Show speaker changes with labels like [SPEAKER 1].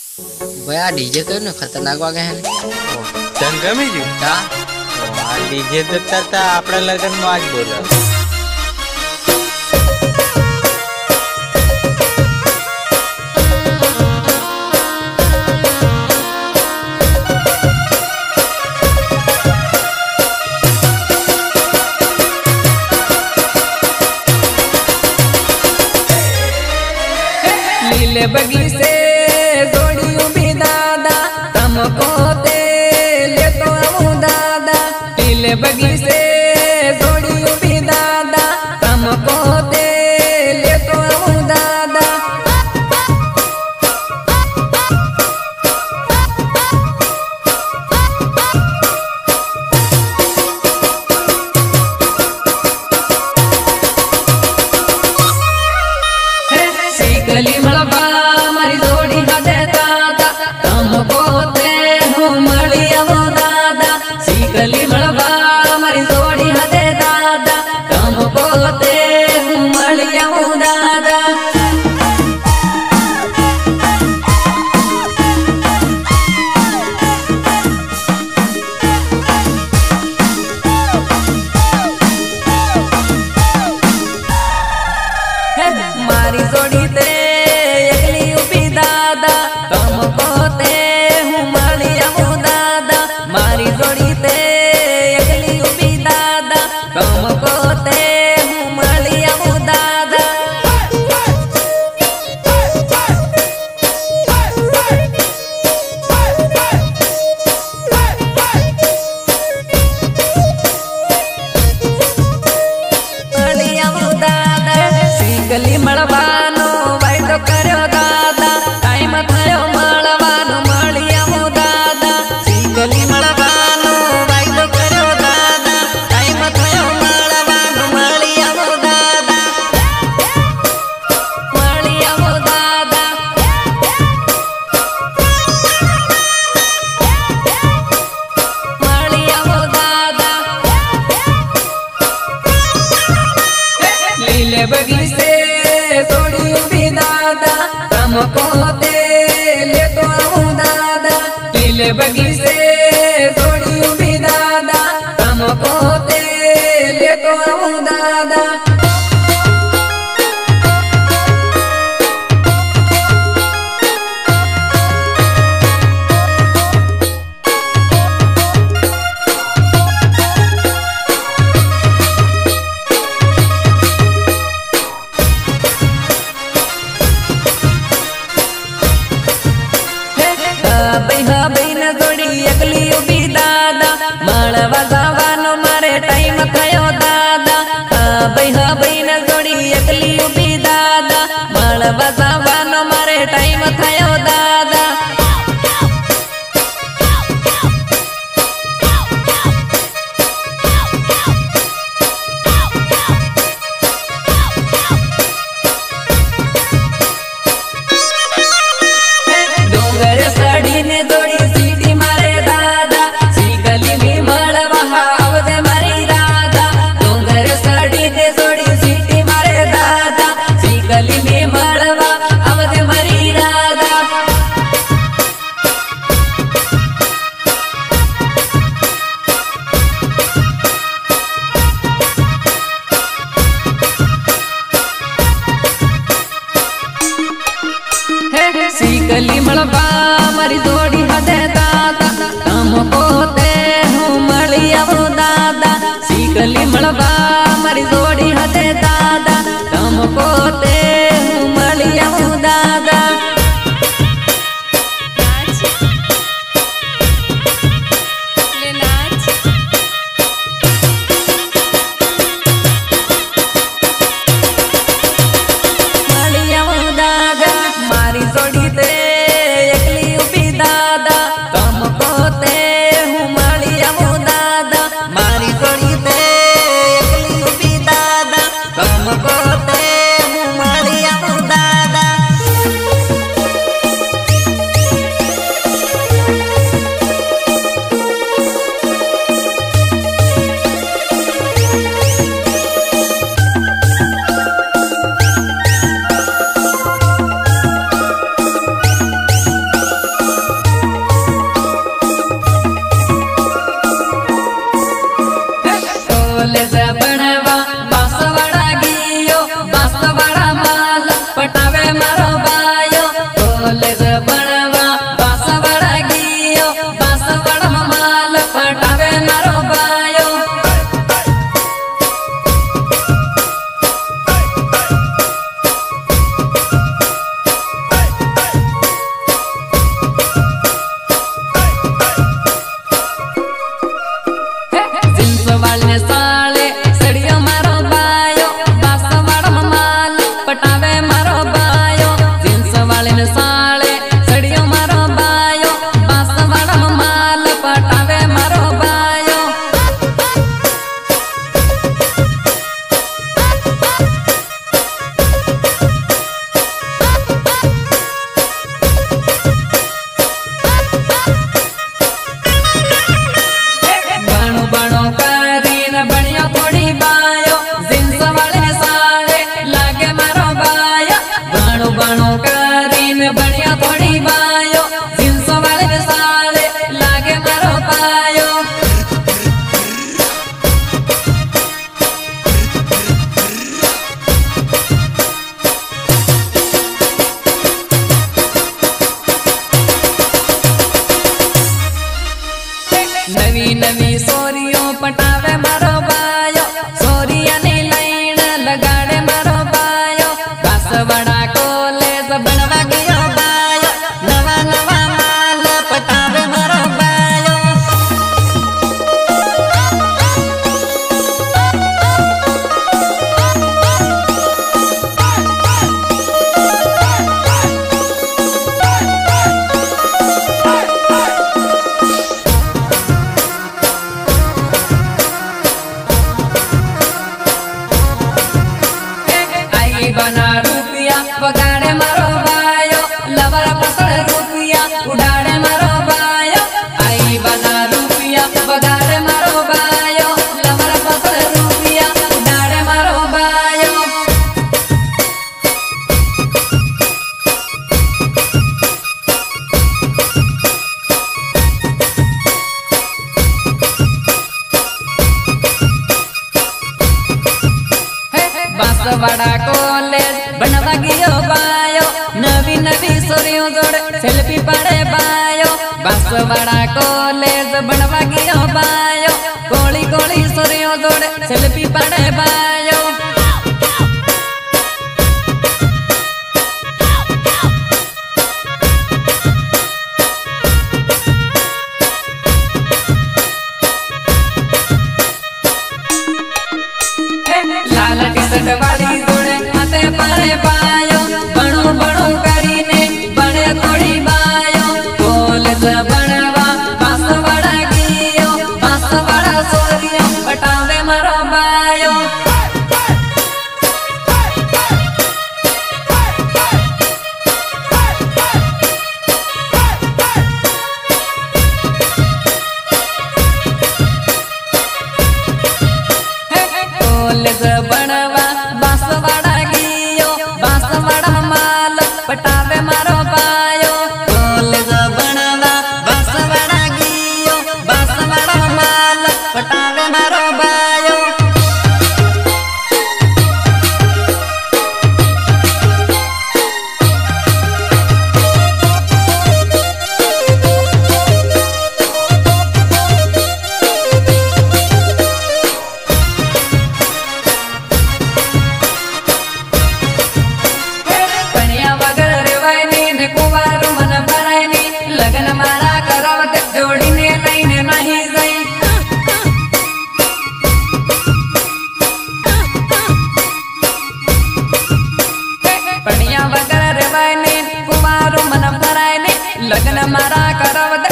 [SPEAKER 1] भैया डीजे कयो ने खतरनाक वागे है
[SPEAKER 2] तन गमी जू
[SPEAKER 1] का
[SPEAKER 2] आ डीजे तो तता आपड़ा लगन में आज बोला
[SPEAKER 3] लीले बगीचे जोड़ियों भी दादा हमको ते ले तो आऊं दादा लीले बगीचे जोड़ियों भी दादा हमको ते ले तो आऊं दादा गली मलबा मारी जोड़ी हदे दादा हमको ते हूँ मलिया वो दादा सी गली मलबा मारी जोड़ी हदे दादा हमको ते हूँ मलिया वो दादा मारी जोड़ी ते मारी जोड़ी ते अगली उबी दादा हमको ते हूँ मलिया वो दादा मलिया वो दादा सी गली मलबानो वाइदो करो दादा टाइम थयो मलबानो मलिया वो दादा सी गली मलबानो वाइदो करो दादा टाइम थयो मलबानो मलिया वो दादा मलिया वो दादा मलिया वो दादा लीले बगीचे जोड़ी भी दादा हमको ते ले तो आऊं दादा लीले बगीचे जोड़ी भी दादा हमको ते ले तो आऊं दादा बहन जोड़ी अगली उबी दादा मालवा जावानो मारे टाइम थयो दादा बहन जोड़ी अगली उबी दादा मालवा जावानो मारे टाइम थयो दादा डोंगर साड़ी ने जोड़ी सीटी मारे दादा सी गली में मलवा आवदे मारी दादा डोंगर साड़ी ने जोड़ी सीटी मारे दादा सी गली में मलवा आवदे मारी दादा सी गली मलबा मारी जोड़ी हदे दादा हमको ते हूँ मलिया वो दादा सी गली मलबा मारी जोड़ी हदे दादा हमको ते हूँ मलिया वो दादा मलिया वो दादा मारी जोड़ी ते अगली उबी दादा हमको ते हूँ मलिया वो दादा मारी जोड़ी ते बांसवाड़ा कॉलेज बनवा गयो बायो नवी नवी सोरियों जोड़े सेल्फी पड़े बायो बांसवाड़ा कॉलेज बनवा गयो बायो गोली गोली सोरियों जोड़े सेल्फी पड़े बायो लाल टी-शर्ट वाली जोड़े हाथे पड़े बायो बड़ो बड़ो करीने बड़े थोड़ी बायो कॉलेज बनवा बांसवाड़ा गियो बांसवाड़ा सोरियो पटावे मारो बायो कॉलेज बनवा बांसवाड़ा गियो बांसवाड़ा माल पटावे मारो बायो कॉलेज बनवा बांसवाड़ा गियो बांसवाड़ा माल पटावे मारो बायो लगन मारा करावत जोड़ी ने लईने नहीं जाई पनिया वगर रेवाने कुमारो मन भरायने लगन मारा करावत